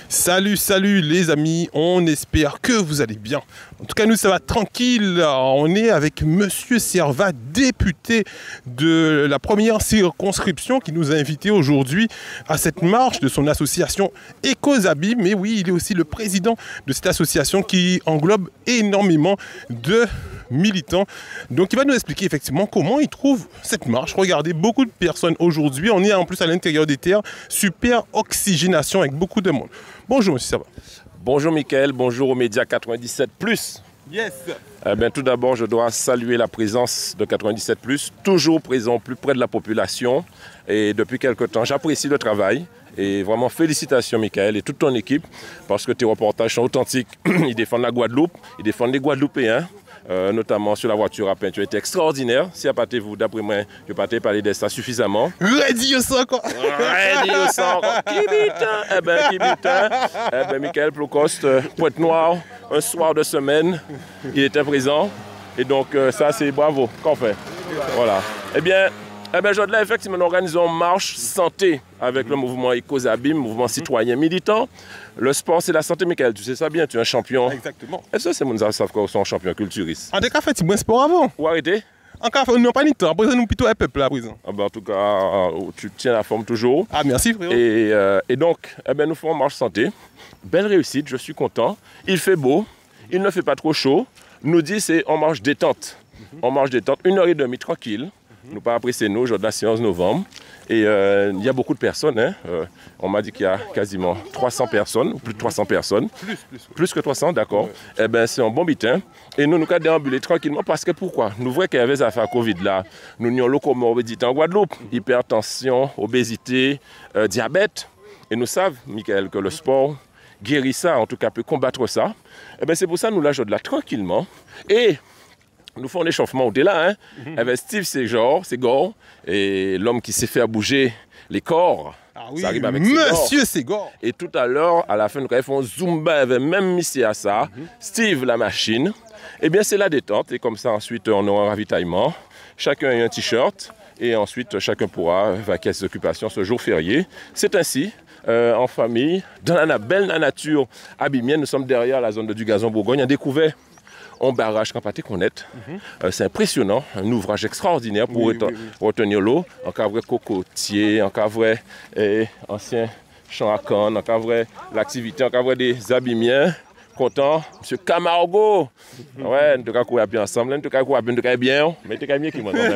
Salut, salut les amis, on espère que vous allez bien. En tout cas, nous, ça va tranquille. On est avec Monsieur Servat, député de la première circonscription, qui nous a invités aujourd'hui à cette marche de son association Ecozabim. Mais oui, il est aussi le président de cette association qui englobe énormément de militants. Donc il va nous expliquer effectivement comment il trouve cette marche. Regardez, beaucoup de personnes aujourd'hui. On est en plus à l'intérieur des terres. Super oxygénation avec beaucoup de monde. Bonjour monsieur Servat. Bonjour Mickaël, bonjour aux médias 97+. Yes. Tout d'abord, je dois saluer la présence de 97+, toujours présent plus près de la population. Et depuis quelque temps, j'apprécie le travail. Et vraiment, félicitations Mickaël et toute ton équipe, parce que tes reportages sont authentiques. Ils défendent la Guadeloupe, ils défendent les Guadeloupéens. Notamment sur la voiture à peinture, était extraordinaire. Si à partir vous, d'après moi, je ne pas parler de ça suffisamment. Ready au sang encore. Ready au sang encore. Qui bitin. Mickaël Ploucoste, Pointe-Noire, un soir de semaine, il était présent. Et donc, ça, c'est bravo. Qu'on fait. Voilà. Aujourd'hui, effectivement, nous organisons marche santé avec le mouvement Ecozabim, mouvement citoyen militant. Le sport, c'est la santé, Mickaël. Tu sais ça bien, tu es un champion. Exactement. Est-ce que c'est mon savent qu'on sont champion culturiste? En tout cas, fait-tu bon sport avant? Ou arrêter? En tout cas, on n'a pas ni temps. Après, nous plutôt un peuple à présent. En tout cas, tu tiens la forme toujours. Ah, merci, frérot. Et donc, nous faisons marche santé. Belle réussite, je suis content. Il fait beau, il ne fait pas trop chaud. Nous dit, c'est on marche détente. On marche détente, 1h30 tranquille. Nous pas apprécier nous, aujourd'hui, la séance novembre. Et il y a beaucoup de personnes. Hein. On m'a dit qu'il y a quasiment 300 personnes, ou plus de 300 personnes. Plus que 300, d'accord. Ouais. C'est un bon bitin. Et nous avons déambulé tranquillement parce que pourquoi? Nous voyons qu'il y avait des affaires Covid là. Nous avons locomorbidité en Guadeloupe, hypertension, obésité, diabète. Et nous savons, Mickaël, que le sport guérit ça, en tout cas peut combattre ça. C'est pour ça que nous l'avons là tranquillement. Et nous faisons l'échauffement au là, hein. Steve Ségor, et l'homme qui sait faire bouger les corps. Ah oui, ça arrive avec Monsieur Ségor. Et tout à l'heure, à la fin, nous faisons Zumba, avait même mis à ça. Steve, la machine. C'est la détente. Et comme ça, ensuite, on aura un ravitaillement. Chacun a un t-shirt. Et ensuite, chacun pourra vaquer à ses occupations ce jour férié. C'est ainsi. En famille, dans la belle nature abimienne, nous sommes derrière la zone du Gazon Bourgogne. On a découvert un barrage qu'on peut connaître. C'est impressionnant, un ouvrage extraordinaire pour retenir l'eau. En cas vrai cocotier, en cas vrai ancien champ à canne, en cas vrai l'activité, en cas vrai des abimiens. Content, M. Camargo. Ouais, nous devons courir bien ensemble, nous devons courir bien, mais tu es mieux qui moi. Mais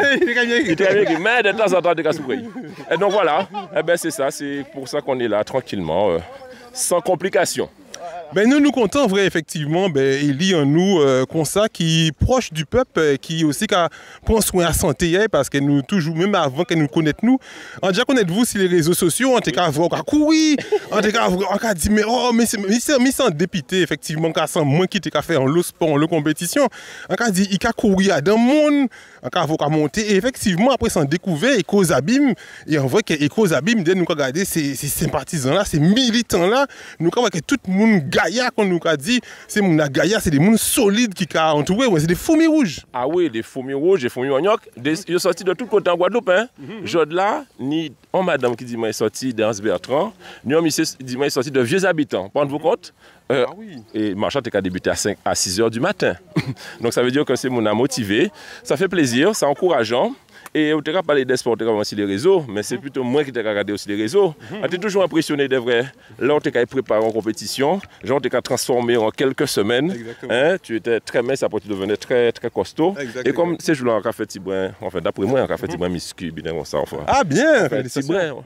de temps en temps, tu es souffrir. Et donc voilà, c'est ça, c'est pour ça qu'on est là tranquillement, sans complications. Nous comptons vrai effectivement il y a nous comme ça qui proche du peuple qui aussi prend soin à la santé parce que nous toujours même avant que nous connaissons nous on déjà connaître vous sur les réseaux sociaux on t'a voir on courir on t'a dit mais c'est député effectivement quand sans moins qui t'a fait en le sport en le compétition on t'a dit il a courir dans monde on t'a monter et effectivement après s'en découvert Ecozabim et on voit que Ecozabim dès nous regarder ces sympathisants là ces militants là nous voit que tout le monde Gaïa, qu'on nous a dit, c'est mon Gaïa, c'est des gens solides qui ont entouré, c'est des fourmis rouges. Ah oui, des fourmis rouges, des fourmis manioc. Ils sont sortis de tout côté en Guadeloupe. Hein. Là, ni on madame qui dit moi est sorti d'Anse Bertrand, ni on monsieur dit moi est sorti de vieux habitants. Rendez-vous compte? Oui. Et Marchand a débuté à 6 h du matin. Donc ça veut dire que c'est mon motivé. Ça fait plaisir, c'est encourageant. Et on t'a parlé des sports aussi les réseaux, mais c'est plutôt moi qui t'ai regardé aussi les réseaux. On t'es toujours impressionné de vrai. Là, on t'a préparé en compétition, genre on t'a transformé en quelques semaines. Hein, tu étais très mince, après tu devenais très très costaud. Exactement. Et comme ces jours-là, on a fait Tibrin, enfin d'après moi, on a fait Tibrin muscu, bien comme ça. Enfin. Ah bien, Tibrin.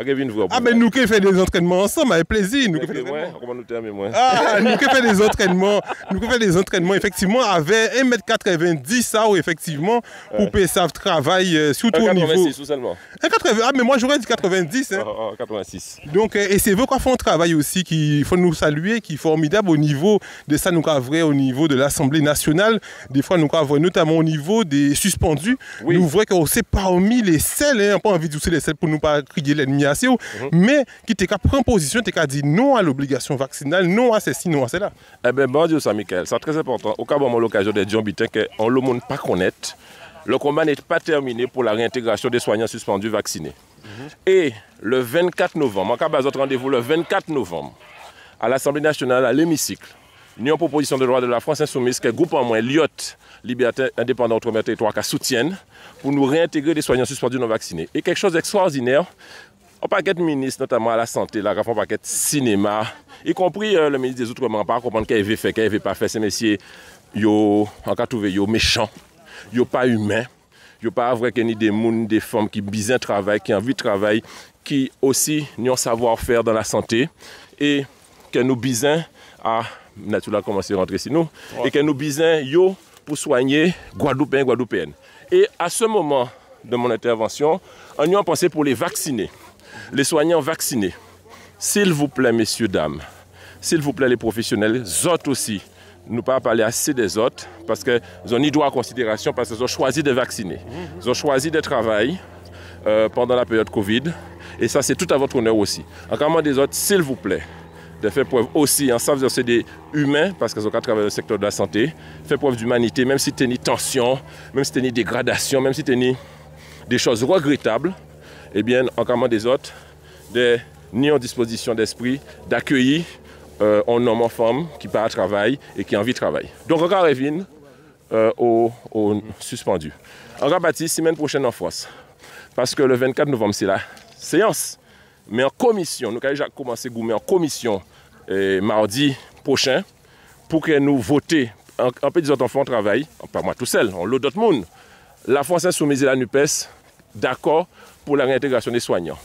Nous qui fait des entraînements ensemble avec plaisir. Nous comment nous terminer moi? Ah, nous qui fait des entraînements, effectivement avec 1,90 m ça ou effectivement pour payer ça travail. Surtout au niveau. 86 ou seulement. 80, mais moi j'aurais dit 90. Hein. 86. Donc, et c'est vrai qu'on fait un travail aussi qu'il faut nous saluer, qui est formidable au niveau de ça, nous avons au niveau de l'Assemblée nationale. Des fois, nous avons notamment au niveau des suspendus. Oui. Nous voyons que c'est parmi les seuls, hein, pas envie de pousser les seuls pour ne pas crier l'ennemi assez haut, mais qui t'es qu'à prendre position, t'es qu'à dire non à l'obligation vaccinale, non à ceci, non à cela. Bon Dieu, ça, Mickaël, c'est très important. Au cas où on a l'occasion de dire qu'on ne peut pas connaître. Le combat n'est pas terminé pour la réintégration des soignants suspendus vaccinés. Et le 24 novembre, on a besoin de rendez-vous le 24 novembre, à l'Assemblée nationale, à l'hémicycle, une proposition de loi de la France Insoumise, que le groupe en moins, l'IOT, Liberté Indépendante Outre-mer Territoire, qui soutiennent pour nous réintégrer des soignants suspendus non vaccinés. Et quelque chose d'extraordinaire, on paquet de ministres, notamment à la santé, là, on paquet de cinéma, y compris le ministre des Outre-mer, pas comprendre qu'il avait fait, qu'il n'avait pas fait. Ces messieurs, yo, en cas trouvé, yo méchants, yo pas humains, yo pas vrai qu'il y a des gens, des femmes qui bien travaillent, qui ont envie de travailler, qui aussi ont un savoir-faire dans la santé, et que nous bisons à naturellement commencer à rentrer ici nous, et que nous bisons yo pour soigner Guadeloupéens et Guadeloupéennes. Et à ce moment de mon intervention, on y a pensé pour les vacciner, les soignants vaccinés. S'il vous plaît, messieurs, dames, s'il vous plaît, les professionnels, les autres aussi, nous pas parler assez des autres, parce qu'ils ont ni droit à considération, parce qu'ils ont choisi de vacciner. Ils ont choisi de travailler pendant la période Covid, et ça, c'est tout à votre honneur aussi. Encore des autres, s'il vous plaît, de faire preuve aussi, en savant que c'est des humains, parce qu'ils ont qu'à travailler dans le secteur de la santé, faire preuve d'humanité, même si tu as une tension, même si tu as une dégradation, même si tu as des choses regrettables, eh bien, encore des autres, ni en disposition d'esprit d'accueillir un homme en femme qui part à travail et qui a envie de travailler. Donc, encore revient au suspendu. Encore bâti semaine prochaine en France, parce que le 24 novembre, c'est la séance. Mais en commission, nous avons déjà commencé à goumer en commission mardi prochain pour que nous votions. Un peu des autres enfants travaillent, pas moi tout seul, on l'autre monde. La France Insoumise et la NUPES, d'accord pour la réintégration des soignants.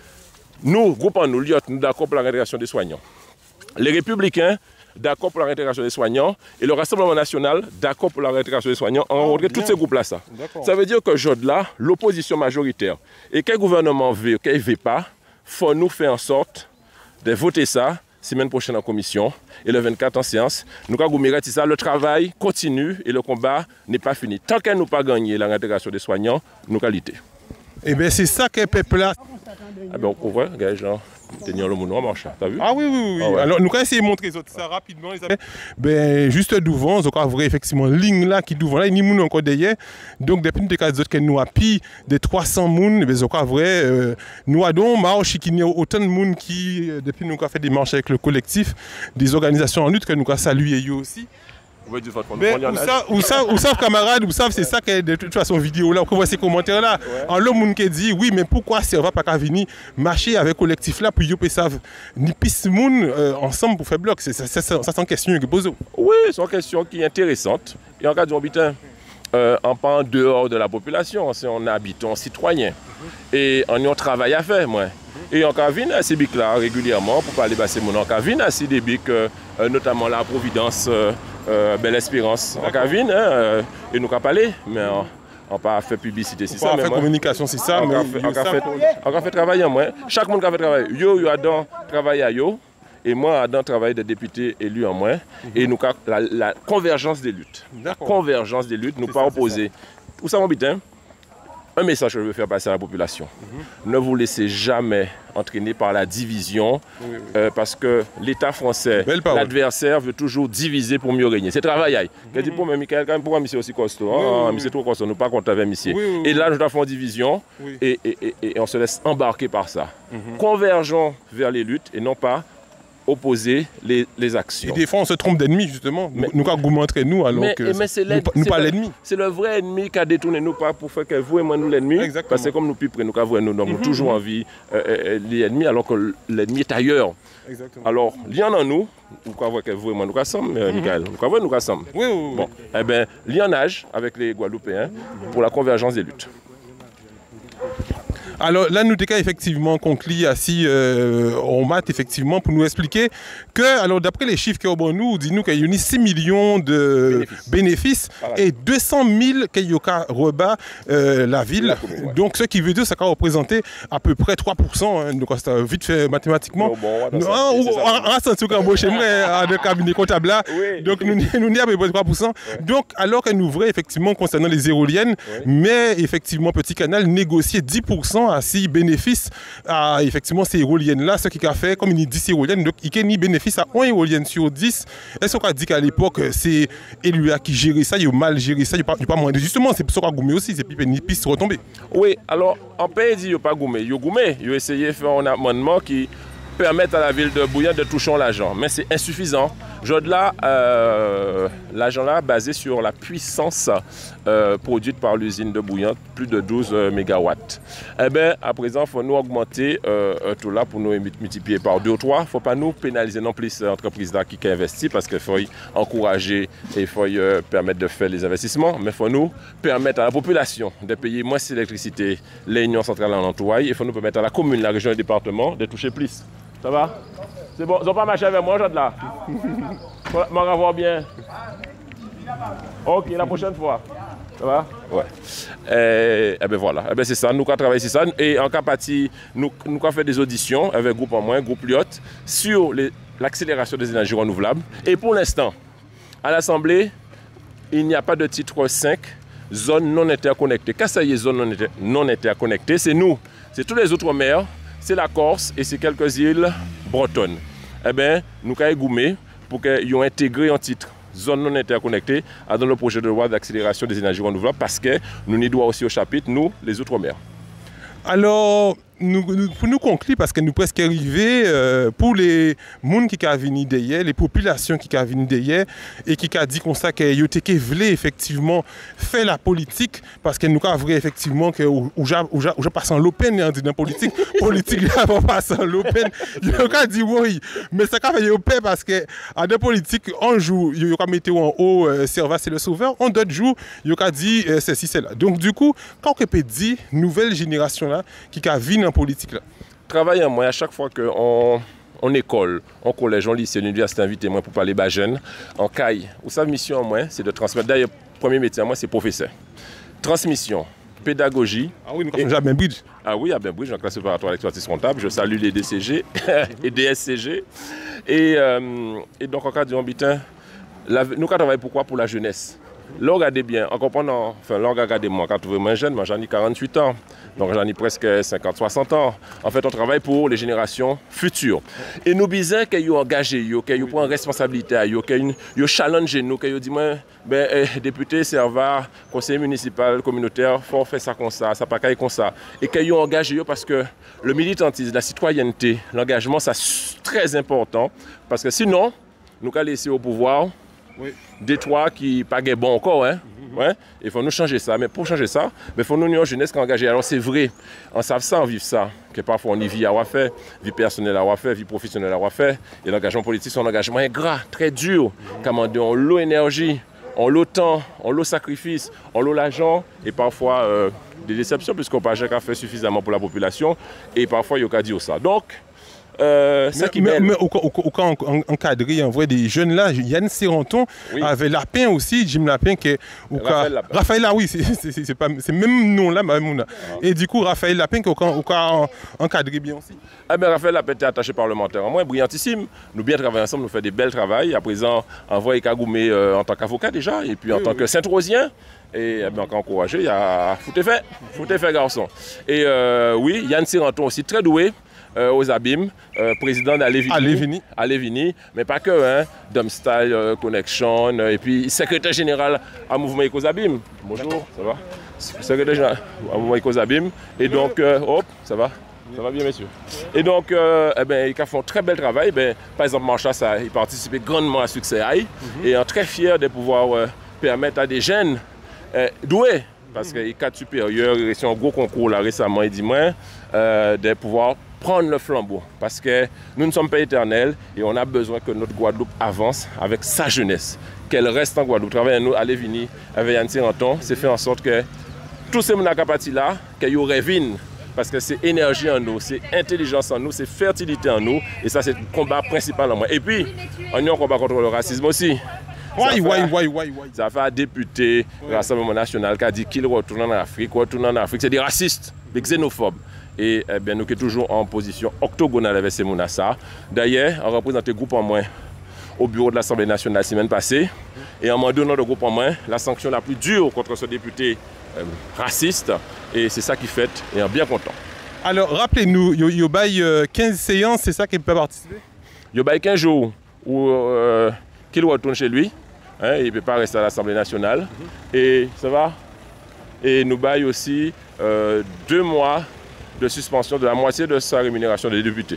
Nous, groupons nous, l'IOT, nous d'accord pour la réintégration des soignants. Les Républicains, d'accord pour la réintégration des soignants. Et le Rassemblement national, d'accord pour la réintégration des soignants. On rencontre tous ces groupes-là. Ça veut dire qu'aujourd'hui, l'opposition majoritaire, et quel gouvernement veut, qu'il ne veut pas, faut nous faire en sorte de voter ça semaine prochaine en commission et le 24 en séance. Nous avons ça, le travail continue et le combat n'est pas fini. Tant qu'elle n'a pas gagné la réintégration des soignants, nous qualité. Eh bien, c'est ça que le peuple là. Ah ben, on couvre, gars, genre, tenir le monde en marche, t'as vu? Ah oui, oui, oui. Ah ouais. Alors, nous allons essayer de montrer ça rapidement. Ben, juste devant, on a vrai, effectivement, ligne là qui devant là, il y a encore derrière. Donc, depuis nous avons que nous appuyons des 300 personnes, ben, on a vrai, nous avons marché qui y a autant de monde qui, depuis nous avons fait des marches avec le collectif, des organisations en lutte que nous avons salué aussi. Ou savent camarades, ou savent c'est ça que de toute façon vidéo là, on voit ces commentaires là. En le monde qui dit oui mais pourquoi ça va pas venir marcher avec collectif là pour qu'ils savent ni pisse monde ensemble pour faire bloc, ça c'est une question que pose. Oui, c'est une question qui est intéressante. Et en cas d'habitant en pas en dehors de la population, c'est un habitant citoyen et on y a un travail à faire moi. Et on vient à ces bics là régulièrement pour parler de ces gens. On vient à ces bics notamment la Providence Belle Espérance. On vient et nous avons parlé, mais on n'a pas fait publicité, c'est ça. On n'a pas fait communication, c'est ça. On a fait travailler en moi. Chaque monde qui a fait travail. Yo a travaillé à yo. Et moi, Adam travaille de député élu en moi. Et nous avons la convergence des luttes. La convergence des luttes, nous pas opposer. Où ça, mon bitin? Un message que je veux faire passer à la population. Ne vous laissez jamais entraîner par la division, parce que l'État français, l'adversaire veut toujours diviser pour mieux régner. C'est travail. Je dis pour moi, Michael, quand même, pourquoi monsieur aussi costaud? Monsieur trop costaud, nous pas contre avec monsieur. Et là, nous avons une division et on se laisse embarquer par ça. Convergeons vers les luttes et non pas opposer les actions. Et des fois, on se trompe d'ennemi, justement. Nous avons montré nous, alors que nous pas l'ennemi. C'est le vrai ennemi qui a détourné nous pas pour faire que vous et moi nous l'ennemi. Parce que comme nous plus près, nous avons nous avons toujours envie l'ennemi, alors que l'ennemi est ailleurs. Exactement. Alors, il y en a nous, nous avons que vous et moi nous sommes, Michael. Nous sommes. Bon, eh bien, il y en a avec les Guadeloupéens pour la convergence des luttes. Alors là, nous avons effectivement conclu assis en maths, effectivement, pour nous expliquer que, alors d'après les chiffres qu'on nous, dit-nous qu'il y a eu 6 millions de bénéfices et 200 000 qu'il y a rebat la ville. Donc ce qui veut dire que ça va représenter à peu près 3%. Donc c'est vite fait mathématiquement. On a senti qu'on embauche à un cabinet comptable là. Donc nous n'y à peu près 3%. Donc alors que nous vrai effectivement concernant les éoliennes, mais effectivement Petit Canal négociait 10% à 6 bénéfices à effectivement ces éoliennes là, ce qui a fait comme il dit 10 éoliennes, donc il n'y a ni bénéfice à 1 éolienne sur 10. Est-ce qu'on a dit qu'à l'époque c'est Eluya qui gérait ça, il a mal géré ça, il n'y a pas moins de justement, c'est pour ça qu'on a goumé aussi, c'est une piste retombée. Oui, alors en pays dit il n'y a pas goumé, il a essayé de faire un amendement qui permettre à la ville de Bouillante de toucher l'argent. Mais c'est insuffisant. Là, l'argent là basé sur la puissance produite par l'usine de Bouillante, plus de 12 MW. Eh bien, à présent, il faut nous augmenter tout là pour nous multiplier par 2 ou 3. Il ne faut pas nous pénaliser non plus l'entreprise là qui investit parce qu'il faut encourager et il faut permettre de faire les investissements. Mais il faut nous permettre à la population de payer moins d'électricité, les unions centrales en entourage. Il faut nous permettre à la commune, la région et le département de toucher plus. Ça va? C'est bon, ils n'ont pas marché avec moi, je là. M'en avoir bien. Ok, la prochaine fois. Ça va? Ouais. Et ben voilà, c'est ça, nous avons travaillé sur ça. Et en cas partie, nous avons fait des auditions avec groupe en moins, groupe Lyot, sur l'accélération des énergies renouvelables. Et pour l'instant, à l'Assemblée, il n'y a pas de titre 5, zone non interconnectée. Qu'est-ce que c'est zone non interconnectée? C'est nous, c'est tous les Outre-mer, c'est la Corse et c'est quelques îles bretonnes. Eh bien, nous avons goumé pour qu'ils aient intégré un titre zone non interconnectée dans le projet de loi d'accélération des énergies renouvelables parce que nous n'y doit aussi au chapitre, nous, les Outre-mer. Alors, pour nous conclure, parce que nous presque arrivés, pour les gens qui ont venu derrière, les populations qui ont venu derrière, et qui ont dit comme ça qu'ils voulaient effectivement faire la politique, parce que nous avons effectivement que je passe en l'open dans la politique, politique là, on passe en l'open. Ils ont dit oui, mais ça a fait open parce que à la politique, un jour, ils ont mis en haut, Serva c'est le sauveur, en d'autres jours, ils ont dit ceci, c'est là. Donc du coup, quand on peut dire, nouvelle génération là, qui a vu en politique là. Travailler en moi à chaque fois qu'on en école, en collège, en lycée, en université, invité moi pour parler bas jeunes, en caille. Ou sa mission en moi, c'est de transmettre. D'ailleurs, premier métier en moi, c'est professeur. Transmission, pédagogie. Ah oui, nous avons déjà Bainbridge. Ah oui, à Bainbridge, en classe préparatoire à l'expertise comptable. Je salue les DCG et DSCG. Et donc, en cas de Bitin, nous travaillons pourquoi? Pour la jeunesse. Là, regardez bien, en comprenant, enfin, là, regardez-moi, quand vous vraiment jeune, moi j'en ai 48 ans, donc j'en ai presque 50-60 ans. En fait, on travaille pour les générations futures. Et nous disons qu'ils ont engagé, qu'ils ont pris en responsabilité, qu'ils ont challengé nous, qu'ils ont dit, député, serveur, conseiller municipal, communautaire, il faut faire ça comme ça pas qu'à comme ça. Et qu'ils ont engagé parce que le militantisme, la citoyenneté, l'engagement, c'est très important, parce que sinon, nous allons laisser au pouvoir. Oui. Des toits qui pas bon encore, hein. Ouais. Il faut nous changer ça. Mais pour changer ça, il faut nous une jeunesse qui est engagée. Alors c'est vrai, on sait ça, on vit ça. Que parfois on y vit à faire, vie personnelle à faire, vie professionnelle à faire. Et l'engagement politique, c'est un engagement ingrat, très dur. Comment on dit, on l'eau énergie, on l'eau temps, on l'eau sacrifice, on l'eau l'argent et parfois des déceptions puisqu'on n'a pas fait suffisamment pour la population. Et parfois il y a dire ça. Donc, mais au cas encadré, on voit des jeunes là, Yann Serranton, oui. Avec Lapin aussi, Jim Lapin, Raphaël là, oui, c'est même nom là, même. Et du coup, Raphaël Lapin, qui a encadré bien aussi. Ah ben, Raphaël Lapin était attaché parlementaire en moi, brillantissime. Nous bien travaillons ensemble, nous faisons des belles travails. À présent, on voit Kagoumé en tant qu'avocat déjà, et puis en tant que Saint-Rosien. Et bien, encore encouragé, il y a foutez fait garçon. Et oui, Yann Serranton aussi, très doué. Aux abîmes, président d'Alévini, mais pas que, hein, Dumstyle Connection, et puis secrétaire général à Mouvement Ecos Abîmes. Bonjour, ça va? Secrétaire général à Mouvement Ecos Abîmes. Et donc, hop, ça va? Ça va bien, messieurs. Et donc, ils font un très bel travail. Par exemple, Marchas a participé grandement à succès. Et on est très fiers de pouvoir permettre à des jeunes doués, parce qu'il y a 4 supérieurs, il y a un gros concours là récemment, il dit moi, de pouvoir prendre le flambeau parce que nous ne sommes pas éternels et on a besoin que notre Guadeloupe avance avec sa jeunesse, qu'elle reste en Guadeloupe. Travailler nous à Lévini avec Yann Serranton, c'est faire en sorte que tous ces capacités là, qu'il y aurait vine parce que c'est énergie en nous, c'est intelligence en nous, c'est fertilité en nous et ça c'est le combat principal en moi. Et puis, on a un combat contre le racisme aussi. Ça fait un député du Rassemblement national qui a dit qu'il retourne en Afrique. C'est des racistes, des xénophobes. Et nous sommes toujours en position octogonale avec ces Mounassa. D'ailleurs, on représente le groupe en moins au bureau de l'Assemblée nationale la semaine passée. Et en donnant le groupe en moins, la sanction la plus dure contre ce député raciste. Et c'est ça qui fait, et on est bien content. Alors, rappelez-nous, il y a 15 séances, c'est ça qui peut participer? Il y a 15 jours où qu'il retourne chez lui. Hein, il ne peut pas rester à l'Assemblée nationale. Et ça va? Et nous baille aussi 2 mois de suspension de la moitié de sa rémunération des députés.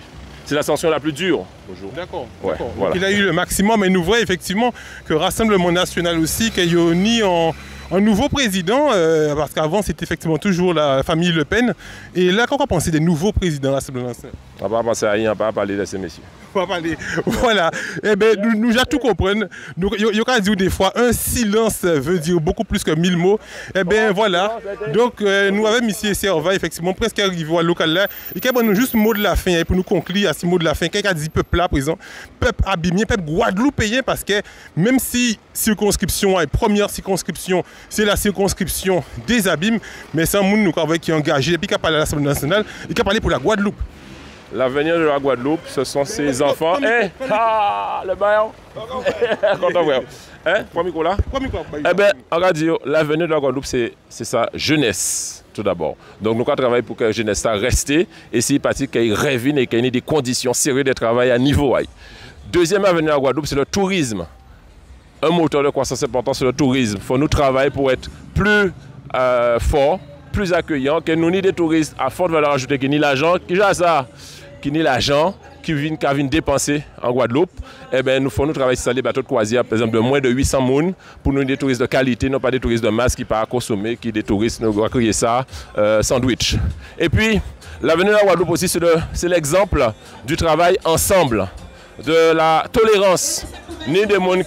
C'est la sanction la plus dure. D'accord. Ouais, voilà. Il a eu le maximum, mais nous voyons effectivement que Rassemblement National aussi, qu'il y a ni un nouveau président, parce qu'avant c'était effectivement toujours la famille Le Pen. Et là, quand on pense des nouveaux présidents Rassemblement National? On va pas penser à rien, on va pas parler de ces messieurs. On va parler. Voilà. Eh bien, nous allons tout comprendre. Donc, il y a dire des fois, un silence veut dire beaucoup plus que 1000 mots. Eh bien, voilà. Donc, nous avons M. Serva, effectivement, presque arrivé au local là. Et qu'il y a nous juste mot de la fin, pour nous conclure à ce mot de la fin. Quelqu'un a dit peuple là, présent, peuple abîmé, peuple guadeloupéen, parce que même si circonscription, la première circonscription, c'est la circonscription des abîmes, mais c'est un monde qui est engagé, et puis qui a parlé à l'Assemblée nationale, et qui a parlé pour la Guadeloupe. L'avenir de la Guadeloupe, ce sont ses enfants. Le baillon. Content, frère. Prends micro là. Eh bien, on va dire, l'avenir de la Guadeloupe, c'est sa jeunesse, tout d'abord. Donc, nous allons travailler pour que la jeunesse reste et c'est parti qu'elle rêve et qu'il y ait des conditions sérieuses de travail à niveau. Deuxième avenir de la Guadeloupe, c'est le tourisme. Un moteur de croissance important, c'est le tourisme. Il faut nous travailler pour être plus fort, plus accueillant, que nous ni des touristes à forte valeur ajoutée, qui ni l'argent, qui viennent dépenser en Guadeloupe. Eh bien, nous faut travailler sur les bateaux de croisière, par exemple, de moins de 800 personnes, pour nous des touristes de qualité, non pas des touristes de masse qui ne pas consommer, qui des touristes, nous allons créer ça, sandwich. Et puis, l'avenir de la Guadeloupe aussi, c'est l'exemple du travail ensemble, de la tolérance, ni des gens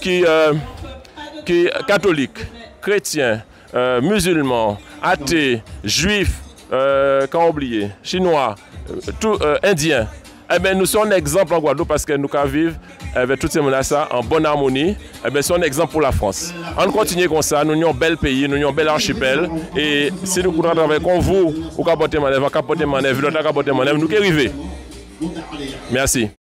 qui catholiques, chrétiens, musulmans, athées, juifs, quand oublié, chinois, indiens. Eh bien, nous sommes un exemple en Guadeloupe parce que nous vivons avec toutes ces menaces en bonne harmonie. Eh bien, c'est un exemple pour la France. On continue comme ça, nous avons un bel pays, nous avons un bel archipel. Et si nous pouvons travailler comme vous, vous capotez manœuvre, nous qui arrivons. Merci.